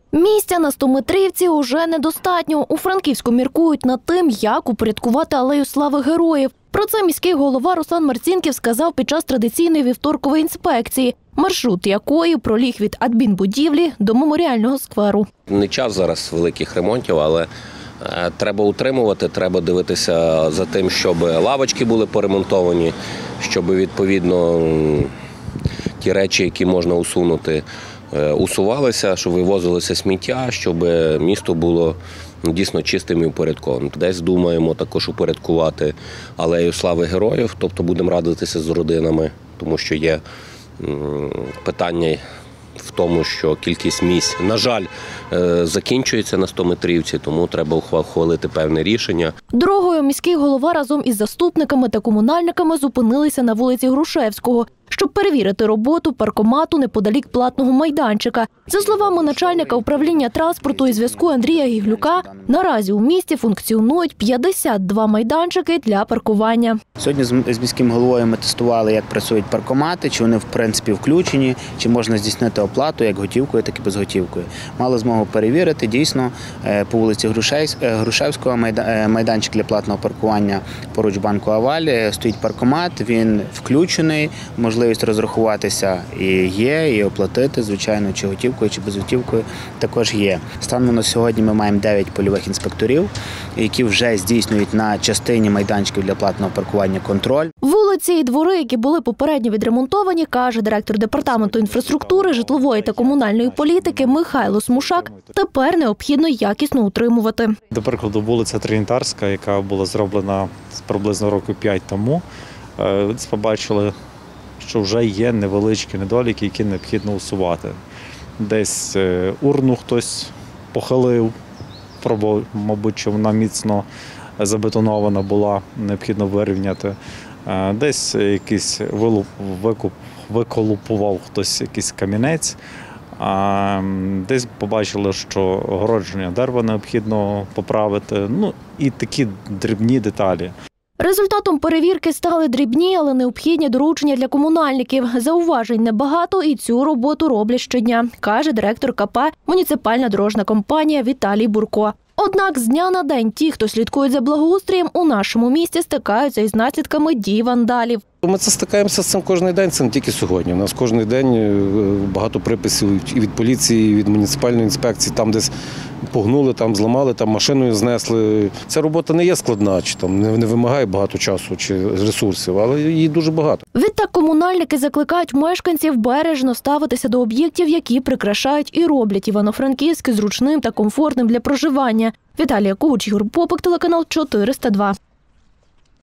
Місця на Стометрівці уже недостатньо. У Франківську міркують над тим, як упорядкувати алею слави героїв. Про це міський голова Руслан Марцінків сказав під час традиційної вівторкової інспекції, маршрут якої проліг від адмінбудівлі до меморіального скверу. Не час зараз великих ремонтів, але треба утримувати, треба дивитися за тим, щоб лавочки були поремонтовані, щоб відповідно ті речі, які можна усунути, усувалися, щоб вивозилося сміття, щоб місто було дійсно чистим і упорядкованим. Десь думаємо також упорядкувати алею слави героїв, тобто будемо радитися з родинами, тому що є питання в тому, що кількість місць, на жаль, закінчується на Стометрівці, тому треба ухвалити певне рішення. Дорогою міський голова разом із заступниками та комунальниками зупинилися на вулиці Грушевського, щоб перевірити роботу паркомату неподалік платного майданчика. За словами начальника управління транспорту і зв'язку Андрія Гіглюка, наразі у місті функціонують 52 майданчики для паркування. Сьогодні з міським головою ми тестували, як працюють паркомати, чи вони в принципі включені, чи можна здійснити оплату як готівкою, так і безготівкою. Мали змогу перевірити, дійсно, по вулиці Грушевського майданчик для платного паркування поруч банку «Аваль» стоїть паркомат, він включений, можливість розрахуватися і є, і оплатити, звичайно, чи готівкою, чи безготівкою також є. Станом на сьогодні ми маємо 9 польових інспекторів, які вже здійснюють на частині майданчиків для платного паркування контроль. Вулиці і двори, які були попередньо відремонтовані, каже директор департаменту інфраструктури, житлової та комунальної політики Михайло Смушак, тепер необхідно якісно утримувати. До прикладу, вулиця Тринітарська, яка була зроблена приблизно року 5 тому, побачили, що вже є невеличкі недоліки, які необхідно усувати. Десь урну хтось похилив, мабуть, що вона міцно забетонована була, необхідно вирівняти. Десь якийсь виколупував хтось якийсь камінець. Десь побачили, що огородження дерева необхідно поправити. Ну і такі дрібні деталі. Результатом перевірки стали дрібні, але необхідні доручення для комунальників. Зауважень небагато і цю роботу роблять щодня, каже директор КП «Муніципальна дорожня компанія» Віталій Бурко. Однак з дня на день ті, хто слідкують за благоустроєм, у нашому місті стикаються із наслідками дій вандалів. Ми стикаємося з цим кожен день, це не тільки сьогодні. У нас кожен день багато приписів і від поліції, і від муніципальної інспекції, там десь погнули, там зламали, там машиною знесли. Ця робота не є складна, чи там не вимагає багато часу чи ресурсів, але її дуже багато. Відтак комунальники закликають мешканців бережно ставитися до об'єктів, які прикрашають і роблять Івано-Франківськ зручним та комфортним для проживання. Віталія Ковуч, Ігор Попик, телеканал 402.